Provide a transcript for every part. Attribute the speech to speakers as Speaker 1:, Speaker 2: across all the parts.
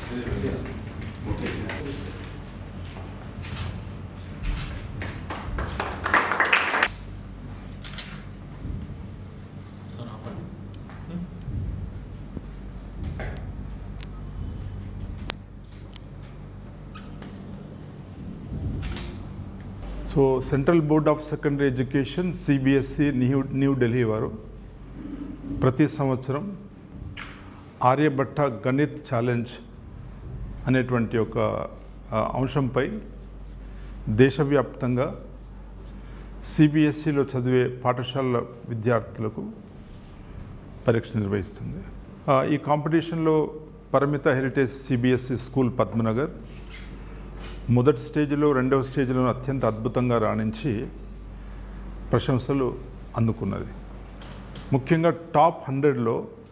Speaker 1: So central board of secondary education CBSE New Delhi వారు ప్రతి సంవత్సరం ఆర్యభట్ట గణిత్ ఛాలెంజ్ అనేటువంటి ఒక అంశంపై దేశవ్యాప్తంగా సిబిఎస్ఈలో చదివే పాఠశాలల విద్యార్థులకు పరీక్ష నిర్వహిస్తుంది. ఈ కాంపిటీషన్లో పరిమిత హెరిటేజ్ సిబిఎస్ఈ స్కూల్ పద్మనగర్ మొదటి స్టేజ్లో రెండవ స్టేజ్లో అత్యంత అద్భుతంగా రాణించి ప్రశంసలు అందుకున్నది. ముఖ్యంగా టాప్ 100లో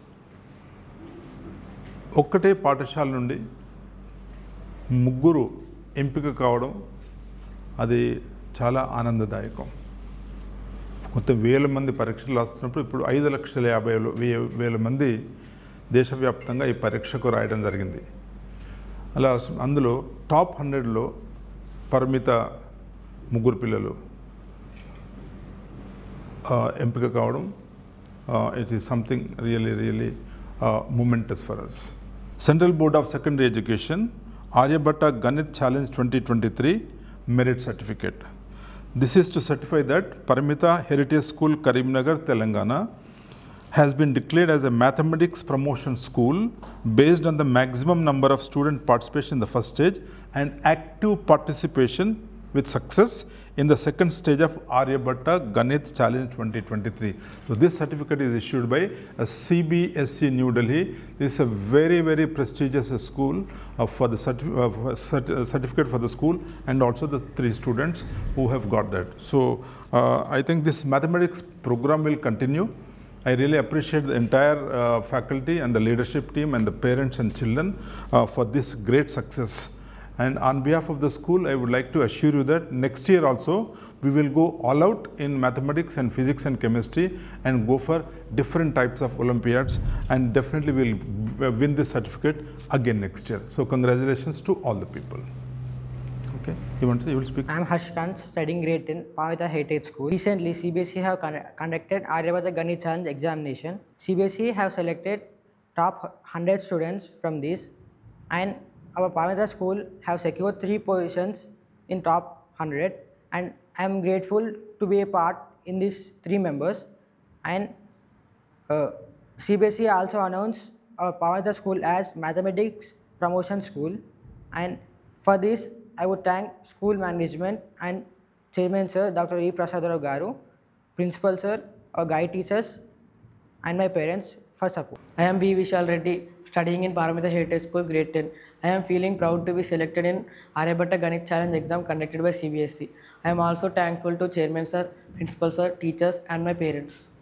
Speaker 1: ఒక్కటే పాఠశాల నుండి ముగ్గురు ఎంపిక కావడం అది చాలా ఆనందదాయకం. మొత్తం 1000 మంది పరీక్షలు రాస్తున్నప్పుడు ఇప్పుడు 5,50,000 మంది దేశవ్యాప్తంగా ఈ పరీక్షకు రాయడం జరిగింది. అలా అందులో టాప్ 100లో పరిమిత ముగ్గురు పిల్లలు ఎంపిక కావడం it is something really momentous for us. Central Board of Secondary Education Aryabhatta Ganit Challenge 2023 Merit Certificate. This is to certify that Paramita Heritage School Karimnagar, Telangana has been declared as a mathematics promotion school based on the maximum number of student participation in the first stage and active participation with success in the second stage of Aryabhatta Ganit Challenge 2023. So this certificate is issued by CBSE New Delhi. This is a very prestigious school for the certificate for the school and also the 3 students who have got that. So I think this mathematics program will continue. I really appreciate the entire faculty and the leadership team and the parents and children for this great success. And on behalf of the school, I would like to assure you that next year also we will go all out in mathematics and physics and chemistry and go for different types of Olympiads, and definitely we will win this certificate again next year. So congratulations to all the people. Okay, you will speak?
Speaker 2: I am Harshkant, studying grade 10, Paramita Heritage School. Recently, CBSE have conducted Aryabhatta Ganit Challenge examination. CBSE have selected top 100 students from this, and our Paramita school have secured 3 positions in top 100, and I am grateful to be a part in these 3 members. And CBSE also announced our Paramita school as mathematics promotion school, and for this I would thank school management and chairman sir Dr. E. Prasadarao Garu, principal sir, our guide teachers and my parents for support.
Speaker 3: I am B. Vishal Reddy, studying in Paramita Heritage School, grade 10. I am feeling proud to be selected in Aryabhatta Ganit Challenge exam conducted by CBSE. I am also thankful to Chairman Sir, Principal Sir, teachers and my parents.